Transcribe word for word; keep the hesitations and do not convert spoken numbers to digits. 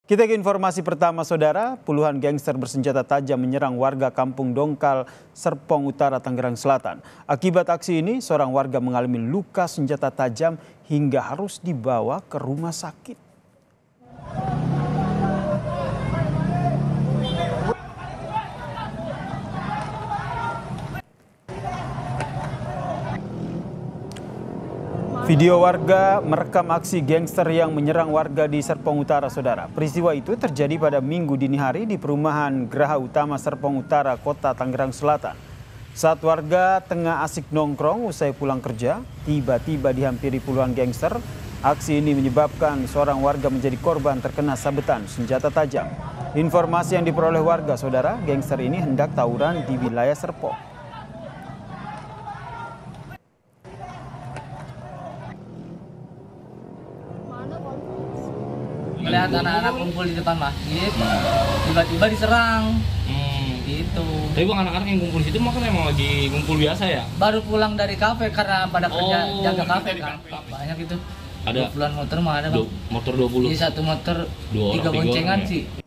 Kita ke informasi pertama, saudara. Puluhan gangster bersenjata tajam menyerang warga Kampung Dongkal, Serpong Utara, Tangerang Selatan. Akibat aksi ini, seorang warga mengalami luka senjata tajam hingga harus dibawa ke rumah sakit. Video warga merekam aksi gangster yang menyerang warga di Serpong Utara, saudara. Peristiwa itu terjadi pada Minggu dini hari di perumahan Geraha Utama Serpong Utara, Kota Tangerang Selatan. Saat warga tengah asik nongkrong usai pulang kerja, tiba-tiba dihampiri puluhan gangster. Aksi ini menyebabkan seorang warga menjadi korban terkena sabetan senjata tajam. Informasi yang diperoleh warga, saudara, gangster ini hendak tawuran di wilayah Serpong. Melihat anak-anak kumpul di depan masjid, tiba-tiba diserang. Hmm. Gitu. Tapi bang, anak-anak yang kumpul di situ makan emang lagi kumpul biasa ya? Baru pulang dari kafe karena pada kerja Oh, jaga kafe dari kan. kafe. Banyak itu. Ada. dua puluhan motor mah ada bang. Motor dua puluh. Jadi satu motor Dua orang, tiga tiga boncengan orang ya? sih.